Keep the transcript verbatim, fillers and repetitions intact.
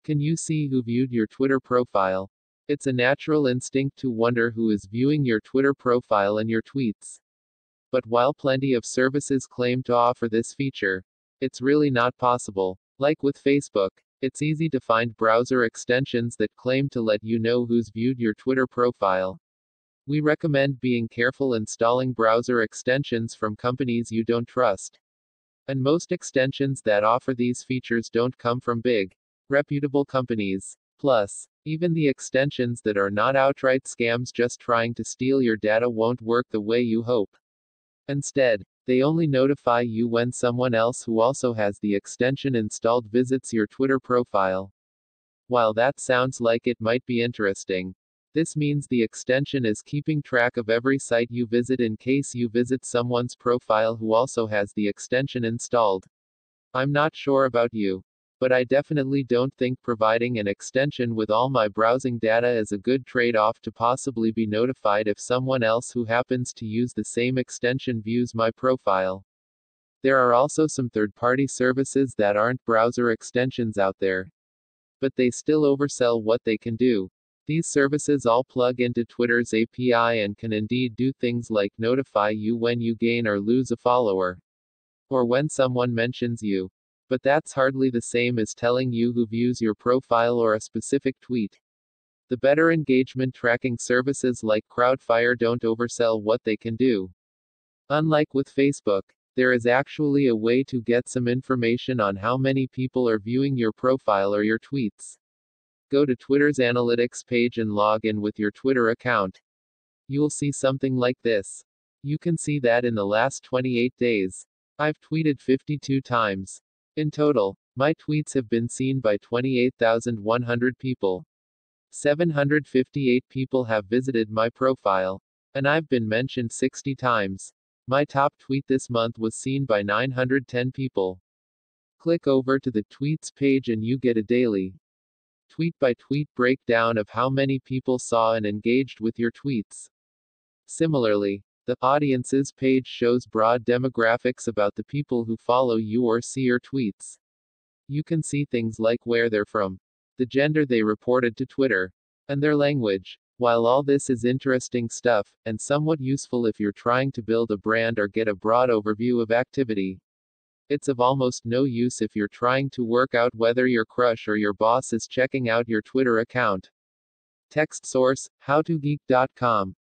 Can you see who viewed your Twitter profile? It's a natural instinct to wonder who is viewing your Twitter profile and your tweets. But while plenty of services claim to offer this feature, it's really not possible. Like with Facebook, it's easy to find browser extensions that claim to let you know who's viewed your Twitter profile. We recommend being careful installing browser extensions from companies you don't trust. And most extensions that offer these features don't come from big, reputable companies. Plus, even the extensions that are not outright scams just trying to steal your data won't work the way you hope. Instead, they only notify you when someone else who also has the extension installed visits your Twitter profile. While that sounds like it might be interesting, this means the extension is keeping track of every site you visit in case you visit someone's profile who also has the extension installed. I'm not sure about you, but I definitely don't think providing an extension with all my browsing data is a good trade-off to possibly be notified if someone else who happens to use the same extension views my profile. There are also some third-party services that aren't browser extensions out there, but they still oversell what they can do. These services all plug into Twitter's A P I and can indeed do things like notify you when you gain or lose a follower, or when someone mentions you. But that's hardly the same as telling you who views your profile or a specific tweet. The better engagement tracking services like Crowdfire don't oversell what they can do. Unlike with Facebook, there is actually a way to get some information on how many people are viewing your profile or your tweets. Go to Twitter's analytics page and log in with your Twitter account. You'll see something like this. You can see that in the last twenty-eight days, I've tweeted fifty-two times. In total, my tweets have been seen by twenty-eight thousand one hundred people. seven hundred fifty-eight people have visited my profile, and I've been mentioned sixty times. My top tweet this month was seen by nine hundred ten people. Click over to the tweets page and you get a daily, tweet-by-tweet breakdown of how many people saw and engaged with your tweets. Similarly, the audiences page shows broad demographics about the people who follow you or see your tweets. You can see things like where they're from, the gender they reported to Twitter, and their language. While all this is interesting stuff, and somewhat useful if you're trying to build a brand or get a broad overview of activity, it's of almost no use if you're trying to work out whether your crush or your boss is checking out your Twitter account. Text source, how to geek dot com